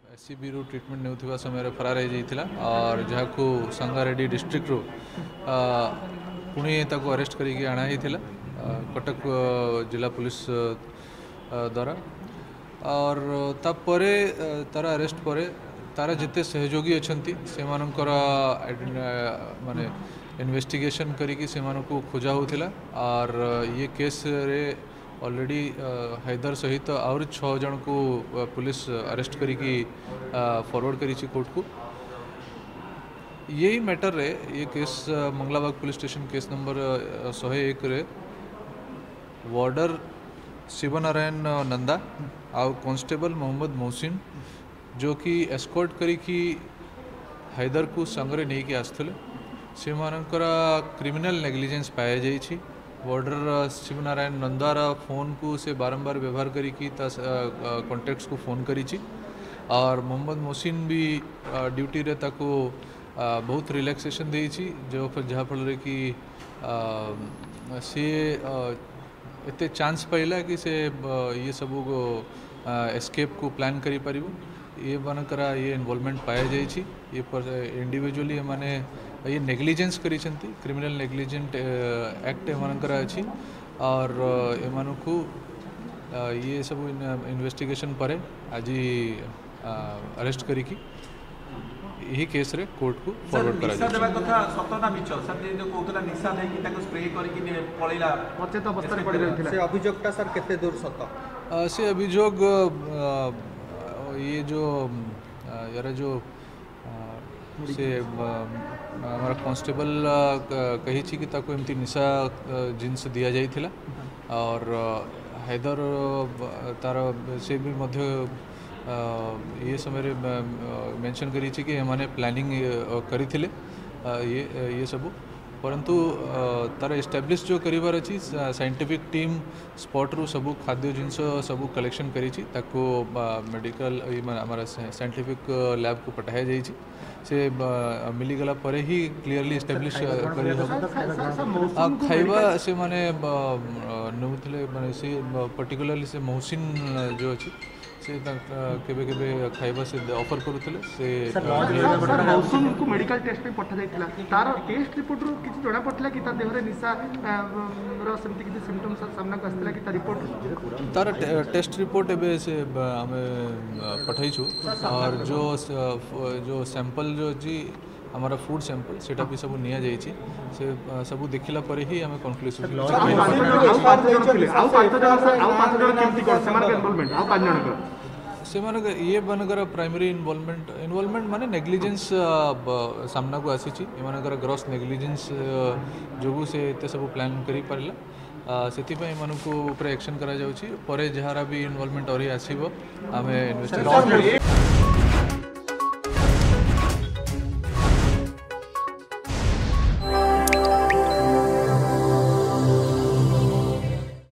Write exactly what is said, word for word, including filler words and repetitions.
SCB रु treatment नेउथिबा समय फरार हो जाइथिला और जहाकू संगारेड्डी डिस्ट्रिक्ट रु पुणी ताको अरेस्ट करिकी आना हिथिला कटक जिला पुलिस द्वारा और तापरे तार अरेस्ट परे तार जिते सहयोगी अछंती से मानकर माने इन्वेस्टिगेशन करिकी से मानको खोजा होथिला और ये केस रे ऑलरेडी हैदर सहित आउर छः जन को पुलिस अरेस्ट करिकी फॉरवर्ड करी कोर्ट को यही मैटर रे ये case Mangalabag police station case number सौ एक रे वार्डर शिवनारायण नंदा आउ कांस्टेबल मोहम्मद मोहसिन जो कि एस्कॉर्ट करिकी हैदर को संगरे नहीं कि आसुले से मानकर क्रिमिनल नेग्लिजेंस पाया जाइछि। वार्डर शिवनारायण नंदार फोन को से बारंबार व्यवहार करी कॉन्टैक्ट्स को फोन करी और मोहम्मद मोहसिन भी ड्यूटी रे ताको बहुत रिलैक्सेशन देइछि जो जहाँ फल कि सी एते चांस पाइला कि से ये सब एस्केप को प्लान करी पारिबो ये मानकर ये इन्वॉल्वमेंट पाया जाइछि। ये पर इंडिविजुअली माने ये नेग्लिजेंस करी क्रिमिनल नेग्लिजेंट एक्ट एमानकर अछि और एमानकु ये सब इन्वेस्टिगेशन परे आज अरेस्ट करिकी यही केस रे कोर्ट को फॉरवर्ड करा निशा देबा कथा सतता मिछ सर जे जो कोतला निशा दे कि ताको स्प्रे करके पळैला अचेत अवस्था रे पड़ी रहथिला से अभियोगटा सर केते दूर सत से अभियोग ये जो यार जो से हमारा कांस्टेबल कही कि ताको एमती निशा जिनस दिया जाइथिला और हैदर तार से भी मध्य ये समय मेंशन करी कि माने प्लानिंग करिथिले ये ये सब परंतु तार एस्टाब्लिश जो करिवार अछि साइंटिफिक टीम स्पॉट रु सब खाद्य जिनस सब कलेक्शन करी ताको मेडिकल हमारा साइंटिफिक लैब को पठाया जाइछि से मिलीगला पर ही क्लियरली एस्टाब्लिश खाइबा से माने नौथिले माने से पर्टिकुलरली से मोहसिन जो अछि से केबे केबे खाइबा से ऑफर करूथिले से मौसम को मेडिकल टेस्ट पे पठा जाइथिला तार टेस्ट रिपोर्ट रो किछ जणा पठला कि तार देह रे निशा रो सेमति किछ सिम्पटम्स सामना को आस्थिला कि तार रिपोर्ट तार टेस्ट रिपोर्ट एबे से हमें पठाई छु और जो जो सैंपल जो जी हमारा फूड सैंपल सेटा भी सब निया जाइछि से सब देखिला पर ही हमें कंक्लूसिव से मानक ये बनकर प्राइमरी इन्वॉल्वमेंट इन्वॉल्वमेंट माने नेग्लिजेंस सामना को आसी एमानकर ग्रॉस नेग्लिजेंस जोगु से एते सब प्लान करी पारला से ऊपर एक्शन करा जाउछि परे जहारा भी इन्वॉल्वमेंट और आसीबो हमें इन्वेस्टिगेशन